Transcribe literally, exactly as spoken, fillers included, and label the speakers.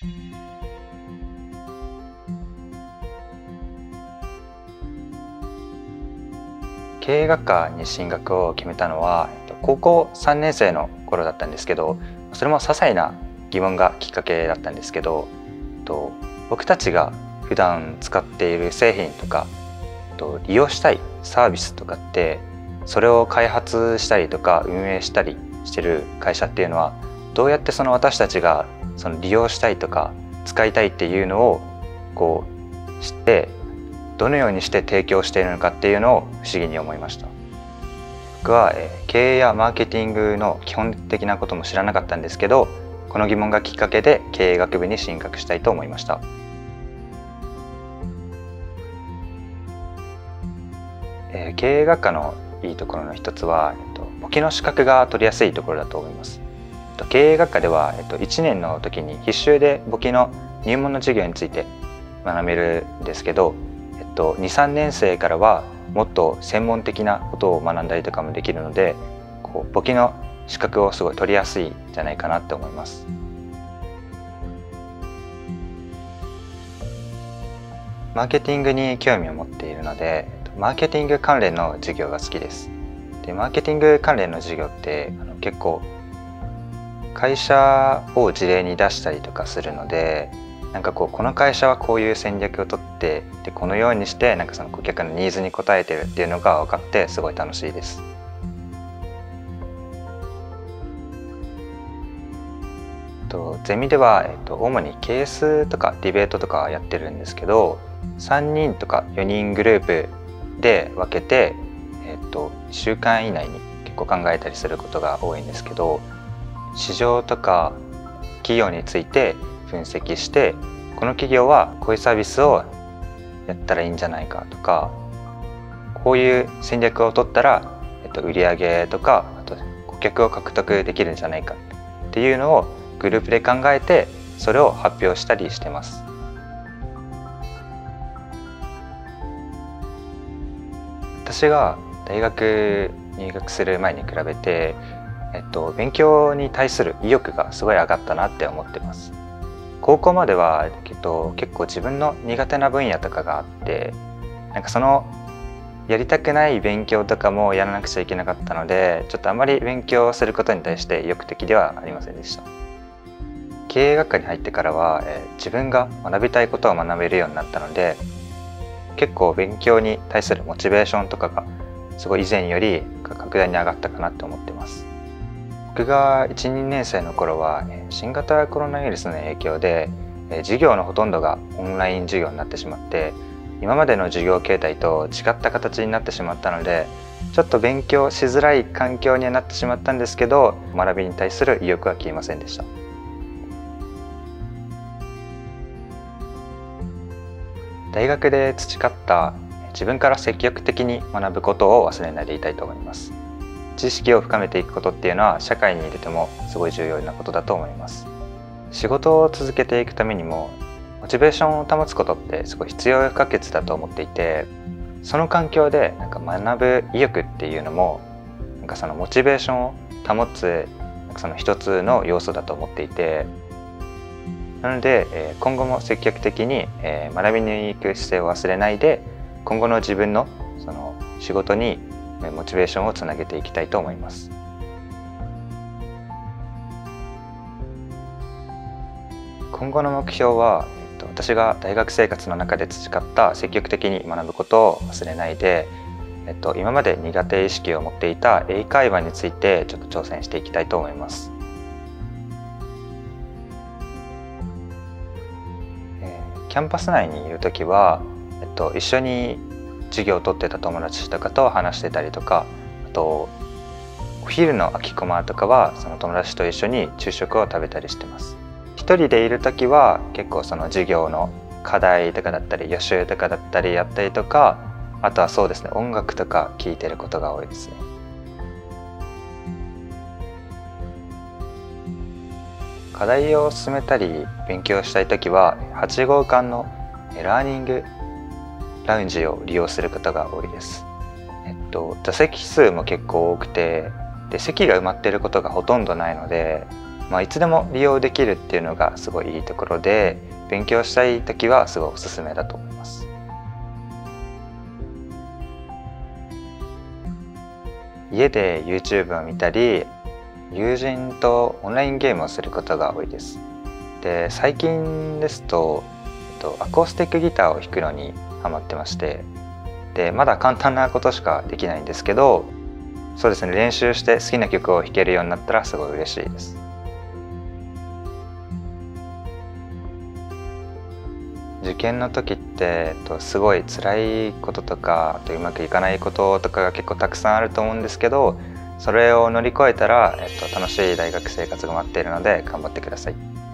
Speaker 1: 経営学科に進学を決めたのは高校さんねん生の頃だったんですけど、それも些細な疑問がきっかけだったんですけど、僕たちが普段使っている製品とか利用したいサービスとかって、それを開発したりとか運営したりしてる会社っていうのは、どうやってその私たちがその利用したいとか使いたいっていうのをこう知って、どのようにして提供しているのかっていうのを不思議に思いました。僕は経営やマーケティングの基本的なことも知らなかったんですけど、この疑問がきっかけで経営学部に進学したいと思いました。経営学科のいいところの一つは、簿記の資格が取りやすいところだと思います。経営学科では、えっと、いちねんの時に必修で簿記の入門の授業について学べるんですけど、えっと、に、さんねん生からはもっと専門的なことを学んだりとかもできるので、こう簿記の資格をすごい取りやすいんじゃないかなって思います。マーケティングに興味を持っているので、マーケティング関連の授業が好きです。で、マーケティング関連の授業ってあの結構会社を事例に出したりとかするので、なんかこうこの会社はこういう戦略をとって、でこのようにしてなんかその顧客のニーズに応えてるっていうのが分かってすごい楽しいです。とゼミでは、えっと、主にケースとかディベートとかやってるんですけど、さんにんとかよにんグループで分けて、えっと、いっしゅうかん以内に結構考えたりすることが多いんですけど、市場とか企業について分析して、この企業はこういうサービスをやったらいいんじゃないかとか、こういう戦略を取ったら、えっと、売上とかあと顧客を獲得できるんじゃないかっていうのをグループで考えて、それを発表したりしてます。私が大学入学する前に比べて、えっと、勉強に対する意欲がすごい上がったなって思ってます。高校までは、えっと、結構自分の苦手な分野とかがあって、なんかそのやりたくない勉強とかもやらなくちゃいけなかったので、ちょっとあまり勉強することに対して意欲的ではありませんでした。経営学科に入ってからは、えー、自分が学びたいことを学べるようになったので、結構勉強に対するモチベーションとかがすごい以前より格段に上がったかなって思ってます。僕がいち、にねん生の頃は新型コロナウイルスの影響で授業のほとんどがオンライン授業になってしまって、今までの授業形態と違った形になってしまったので、ちょっと勉強しづらい環境にはなってしまったんですけど、学びに対する意欲は消えませんでした。大学で培った自分から積極的に学ぶことを忘れないでいたいと思います。知識を深めていくことっていうのは社会に出てもすごい重要なことだと思います。仕事を続けていくためにもモチベーションを保つことってすごい必要不可欠だと思っていて、その環境でなんか学ぶ意欲っていうのもなんかそのモチベーションを保つなんかその一つの要素だと思っていて、なので今後も積極的に学びに行く姿勢を忘れないで、今後の自分のその仕事にモチベーションをつなげていきたいと思います。今後の目標は、えっと、私が大学生活の中で培った積極的に学ぶことを忘れないで、えっと、今まで苦手意識を持っていた英会話についてちょっと挑戦していきたいと思います。えー、キャンパス内にいるときは、えっと、一緒に授業を取ってた友達とかと話してたりとか、あとお昼の空きコマとかはその友達と一緒に昼食を食べたりしてます。一人でいる時は結構その授業の課題とかだったり予習とかだったりやったりとか、あとはそうですね、音楽とか聴いてることが多いですね。課題を進めたり勉強したい時ははち号館のラーニングラウンジを利用することが多いです。えっと、座席数も結構多くて、で席が埋まっていることがほとんどないので、 まあ、いつでも利用できるっていうのがすごいいいところで、勉強したい時はすごいおすすめだと思います。家で YouTube を見たり、友人とオンラインゲームをすることが多いです。で、最近ですと、えっと、アコースティックギターを弾くのにハマってまして、で、まだ簡単なことしかできないんですけど、そうですね、練習して好きな曲を弾けるようになったらすごい嬉しいです。受験の時って、えっと、すごい辛いこととか、あとうまくいかないこととかが結構たくさんあると思うんですけど、それを乗り越えたら、えっと、楽しい大学生活が待っているので頑張ってください。